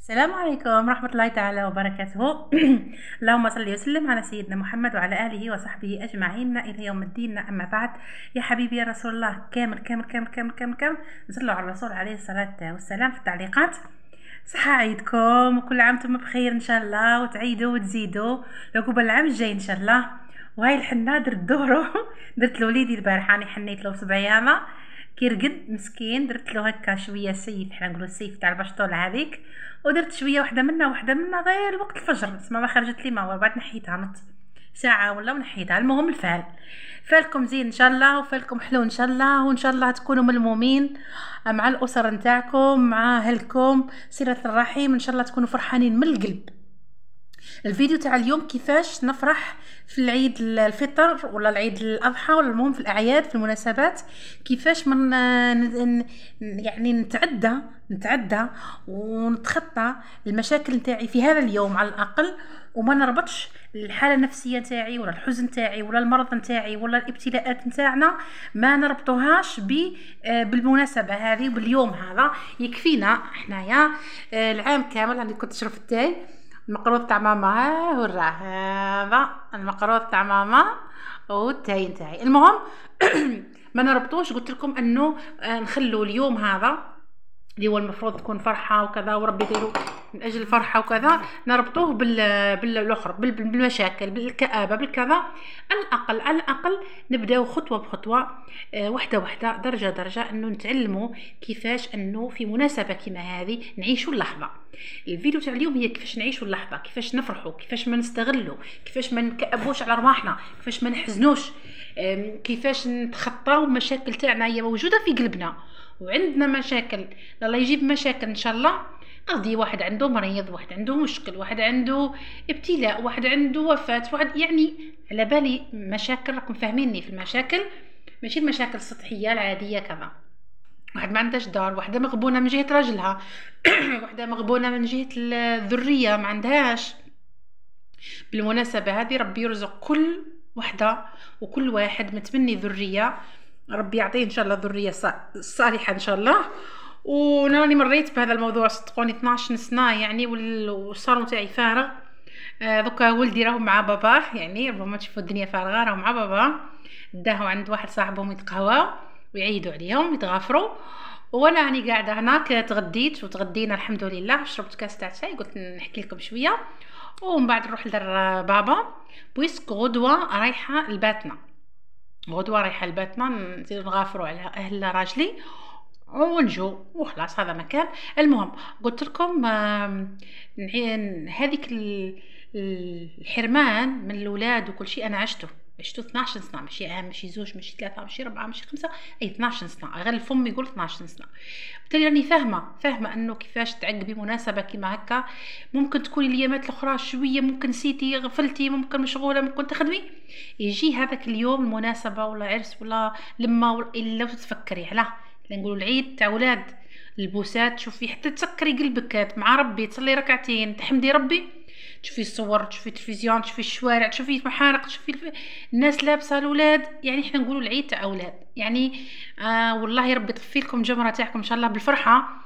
السلام عليكم ورحمة الله تعالى وبركاته. اللهم صل وسلم على سيدنا محمد وعلى آله وصحبه أجمعين إلى يوم الدين. أما بعد، يا حبيبي يا رسول الله، كامل كامل كامل كامل كامل كامل نصلوا على الرسول عليه الصلاة والسلام. في التعليقات صحة عيدكم وكل عام وانتم بخير إن شاء الله، وتعيدوا وتزيدوا لعقوبة العام الجاي إن شاء الله. وهاي الحنة درت دورو درت لوليدي البارحة، أنا حنيت له بسبع أيام كي رقد مسكين، درت له هكا شويه سيف، حنا نقولوا السيف تاع البشطول هذيك، ودرت شويه وحده منا غير وقت الفجر، تسمى ما خرجت لي ما، وبعد نحيتها نط ساعه ولا ونحيتها. المهم الفال فالكم زين ان شاء الله، وفالكم حلو ان شاء الله، وان شاء الله تكونوا ملمومين مع الاسر نتاعكم مع اهلكم، صله الرحم، ان شاء الله تكونوا فرحانين من القلب. الفيديو تاع اليوم كيفاش نفرح في العيد الفطر ولا العيد الاضحى، ولا المهم في الاعياد في المناسبات، كيفاش من يعني نتعدى ونتخطى المشاكل نتاعي في هذا اليوم على الاقل، وما نربطش الحاله النفسيه نتاعي ولا الحزن نتاعي ولا المرض نتاعي ولا الابتلاءات نتاعنا، ما نربطوهاش بالمناسبه هذه وباليوم هذا. يكفينا حنايا العام كامل. انا كنت نشرب التاي، المقروض تاع ماما، ها وراه هذا المقروض تاع ماما والتاي نتاعي. المهم ما نربطوش، قلت لكم انه نخلوا اليوم هذا اللي هو المفروض تكون فرحه وكذا، وربي يديروا من اجل الفرحه وكذا، نربطوه بالاخر، بالمشاكل، بالكآبه، بالكذا. على الاقل نبداو خطوه بخطوه، وحده وحده، درجه درجه، انه نتعلموا كيفاش انه في مناسبه كيما هذه نعيشوا اللحظه. الفيديو تاع اليوم هي كيفاش نعيشوا اللحظه، كيفاش نفرحوا، كيفاش ما نستغلوا، كيفاش ما نكأبوش على رواحنا، كيفاش ما نحزنوش، كيفاش نتخطاو المشاكل تاعنا. هي موجوده في قلبنا وعندنا مشاكل، الله يجيب مشاكل ان شاء الله. قصدي واحد عنده مريض، واحد عنده مشكل، واحد عنده ابتلاء، واحد عنده وفاة، واحد يعني على بالي مشاكل، راكم فاهميني في المشاكل، ماشي المشاكل السطحيه العاديه كذا. واحد ما عندهاش دار، واحده مغبونه من جهه راجلها واحده مغبونه من جهه الذريه ما عندهاش. بالمناسبه هذه ربي يرزق كل وحده وكل واحد متمني ذريه، ربي يعطيه ان شاء الله ذريه صالحه ان شاء الله. ونراني مريت بهذا الموضوع صدقوني 12 سنه يعني، والصالون تاعي فارغ. دوكا ولدي راهو مع باباه، يعني ربما تشوفوا الدنيا فارغه، راهو مع باباه، داهو عند واحد صاحبهم يتقهواو ويعيدوا عليهم يتغافروا، وانا راني قاعده هناك. تغديت وتغدينا الحمد لله، شربت كاس تاع شاي، قلت نحكي لكم شويه ومن بعد نروح لدار بابا، بويسك غدوه رايحه الباتنا، غدوه رايحه الباتنا، نزيدو نغافروا على اهل راجلي ونجو وخلاص، هذا مكان. المهم قلت لكم هذيك الحرمان من الاولاد وكل شيء انا عشته 12 سنه، ماشي عام، ماشي زوج، ماشي ثلاثه، ماشي ربعه، ماشي خمسه، اي 12 سنه، غير الفم يقول 12 سنه. بالتالي راني فاهمه انه كيفاش تعقبي مناسبه كيما هكا. ممكن تكوني الايامات الاخرى شويه ممكن نسيتي، غفلتي، ممكن مشغوله، ممكن تخدمي، يجي هذاك اليوم المناسبه ولا عرس ولا لما الا وتتفكري علاه. نقولوا العيد تاع ولاد، البوسات، تشوفي حتى تسكري قلبك مع ربي، تصلي ركعتين، تحمدي ربي، تشوفي الصور، تشوفي التلفزيون، تشوفي الشوارع، تشوفي المحارق، تشوفي الناس لابسه، الاولاد، يعني احنا نقولوا العيد تاع اولاد يعني. والله ربي يطفي لكم الجمره تاعكم ان شاء الله بالفرحه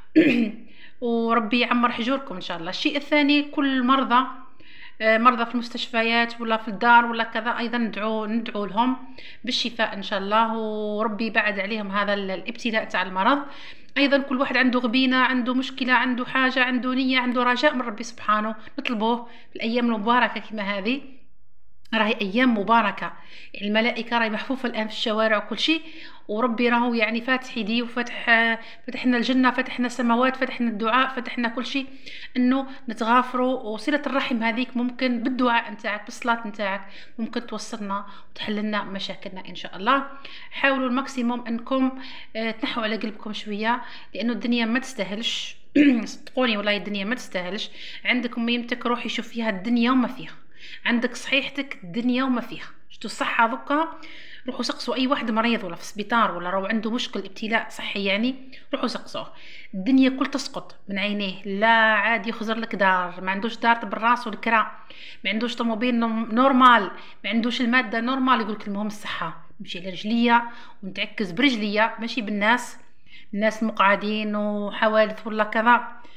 وربي يعمر حجوركم ان شاء الله. الشيء الثاني، كل مرضى في المستشفيات ولا في الدار ولا كذا، ايضا ندعو لهم بالشفاء ان شاء الله، وربي يبعد عليهم هذا الابتلاء تاع المرض. ايضا كل واحد عنده غبينه، عنده مشكله، عنده حاجه، عنده نيه، عنده رجاء من ربي سبحانه، نطلبوه في الايام المباركه كما هذه. راهي ايام مباركه، يعني الملائكه راهي محفوفه الان في الشوارع وكل شيء، وربي راهو يعني فاتح يديه فتحنا الجنه، فتحنا السماوات، فتحنا الدعاء، فتحنا كل شيء، انه نتغافروا. وصله الرحم هذيك ممكن بالدعاء نتاعك، بالصلاه نتاعك، ممكن توصلنا وتحل لنا مشاكلنا ان شاء الله. حاولوا الماكسيموم انكم تنحوا على قلبكم شويه، لانه الدنيا ما تستاهلش صدقوني والله الدنيا ما تستاهلش. عندك ميمتك روحي شوف فيها الدنيا وما فيها، عندك صحيحتك الدنيا وما فيها، شتو الصحة دوكا. روحوا سقسوا اي واحد مريض ولا في السبيطار ولا راهو عنده مشكل ابتلاء صحي يعني، روحوا سقسوه. الدنيا كل تسقط من عينيه، لا عاد يخزر لك دار، ما عندوش دار بالراس والكرا، ما عندوش طوموبيل نورمال، ما عندوش المادة نورمال، يقولك المهم الصحة، نمشي على رجليا ونتعكز برجليا ماشي بالناس، الناس المقعدين وحوادث ولا كذا.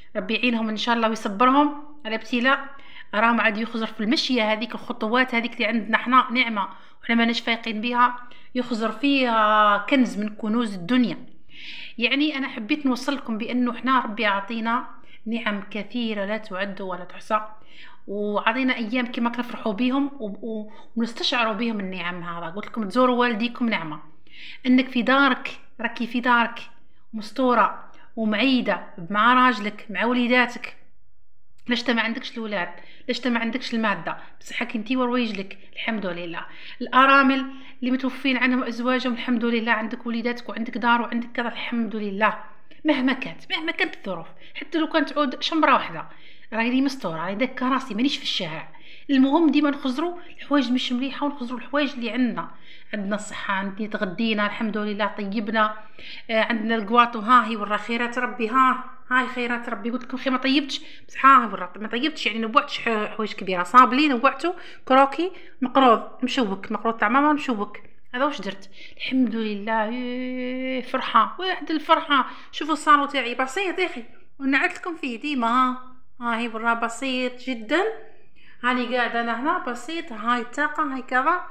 ربي يعينهم ان شاء الله ويصبرهم على ابتلاء. راهم عاد يخزر في المشيه هذيك، الخطوات هذيك اللي عندنا حنا نعمه وحنا ماناش فايقين بها، يخزر فيها كنز من كنوز الدنيا. يعني انا حبيت نوصل لكم بانه حنا ربي عطينا نعم كثيره لا تعد ولا تحصى، وعطينا ايام كما كنفرحوا بهم ونستشعروا بهم النعم. هذا قلت لكم تزوروا والديكم نعمه، انك في دارك، راكي في دارك مستوره ومعيده مع راجلك مع وليداتك. لاش ما عندكش الولاد، لاش ما عندكش الماده، بصحك انتي وروايجلك الحمد لله. الارامل اللي متوفين عنهم ازواجهم الحمد لله، عندك وليداتك وعندك دار وعندك كذا الحمد لله. مهما كانت الظروف، حتى لو كانت تعود شمره واحده راهي مستوره، راهي داك راسي مانيش في الشارع. المهم ديما نخزروا الحوايج مش مليحه ونخزروا الحوايج اللي عندنا الصحه، عندي تغدينا الحمد لله طيبنا، عندنا الكواطو هاهي ورا خيرات ربي، هاي خيرات ربي. قلت لكم خي ما طيبتش بصح ما طيبتش يعني نبوعتش حوايج كبيره، صابلي نبوعتو كروكي مقروض مشوك، مقروض تاع ماما مشوك، هذا واش درت الحمد لله. فرحه واحد الفرحه. شوفوا الصالو تاعي بسيط يا اخي ونعت لكم فيه ديما، هاي برا بسيط جدا، هاني قاعده انا هنا بسيط، هاي الطاقه هاي كذا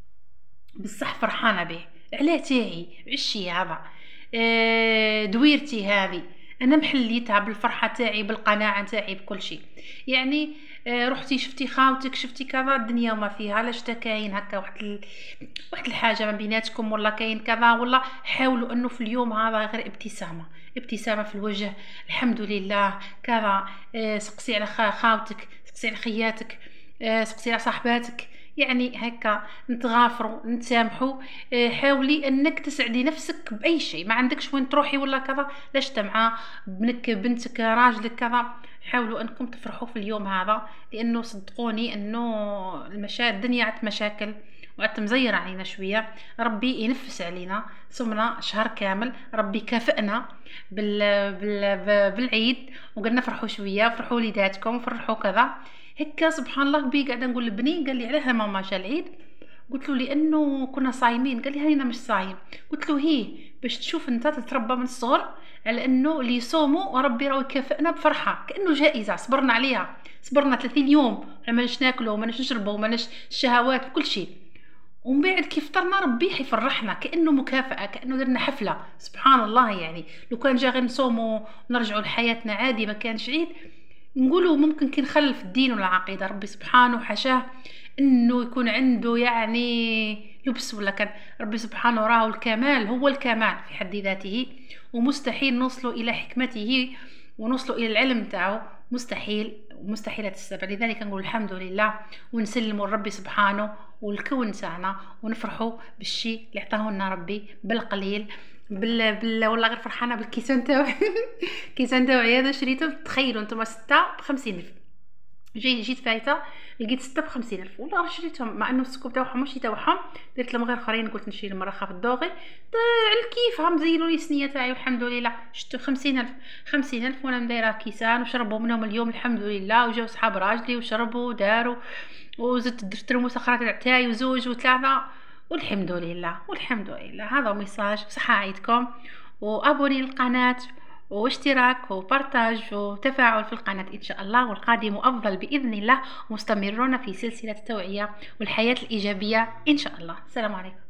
بصح فرحانه به. علاه تاعي عشي هذا، دويرتي هذه انا محليتها بالفرحه تاعي بالقناعه تاعي بكل شيء. يعني رحتي شفتي خاوتك شفتي كذا الدنيا وما فيها، لاش كاين هكا واحد الحاجه ما بيناتكم ولا كاين كذا، ولا حاولوا انه في اليوم هذا غير ابتسامه في الوجه الحمد لله كذا. سقسي على خاوتك، سقسي على خياتك، سقسي على صاحباتك، يعني هكا نتغافروا نتسامحوا. حاولي انك تسعدي نفسك باي شيء، ما عندكش وين تروحي ولا كذا، لاش مع ابنك بنتك راجلك كذا، حاولوا انكم تفرحوا في اليوم هذا، لانه صدقوني انه الدنيا عت مشاكل وقت مزير علينا شويه. ربي ينفس علينا، صمنا شهر كامل، ربي كافئنا بالعيد وقلنا فرحوا شويه، فرحوا وليداتكم فرحوا كذا هكا. سبحان الله بي قاعده نقول لبني، قال لي علاه ماما جا العيد؟ قلت له لانه كنا صايمين. قال لي هانينا مش صايم. قلت له هي باش تشوف انت تتربى من الصغر على انه اللي يصوموا وربي راه يكافئنا بفرحه كانه جائزه صبرنا عليها، صبرنا 30 يوم ماناش ناكلوا وماناش نشربوا وماناش الشهوات وكل شيء، ومن بعد كيف فطرنا ربي حيفرحنا كانه مكافاه، كانه درنا حفله. سبحان الله. يعني لو كان جا غير نصوموا ونرجعوا لحياتنا عادي ما كانش عيد، نقولوا ممكن كي نخلف الدين والعقيده. ربي سبحانه حشاه انه يكون عنده يعني لبس ولا كان. ربي سبحانه راه الكمال هو الكمال في حد ذاته، ومستحيل نوصلوا الى حكمته ونوصلوا الى العلم تاعو، مستحيلات السبع. لذلك نقول الحمد لله ونسلموا لربي سبحانه والكون تاعنا، ونفرحوا بالشيء اللي عطاه لنا ربي بالقليل والله غير فرحانه بالكيسان تاعي. كيسان تاعي هذا شريته تخيلوا انتم 6 ب50,000. جيت فايته لقيت 6 ب50,000 والله شريتهم، مع انه السكوب تاعهم ماشي تاعهم، درت لهم غير اخرين قلت نشري المرخه في الدوغي على الكيف هم زينوا لي السنيه تاعي والحمد لله. شفتوا 50,000 وانا مدايره كيسان وشربوا منهم اليوم الحمد لله، وجاو صحاب راجلي وشربوا وداروا، وزدت درت لهم مسخرات تاعي وزوج وثلاثه والحمد لله. هذا ميساج بصحة عيدكم، وابوني للقناة واشتراك وبارتاج وتفاعل في القناة إن شاء الله، والقادم أفضل بإذن الله، ومستمرون في سلسلة التوعية والحياة الإيجابية إن شاء الله. السلام عليكم.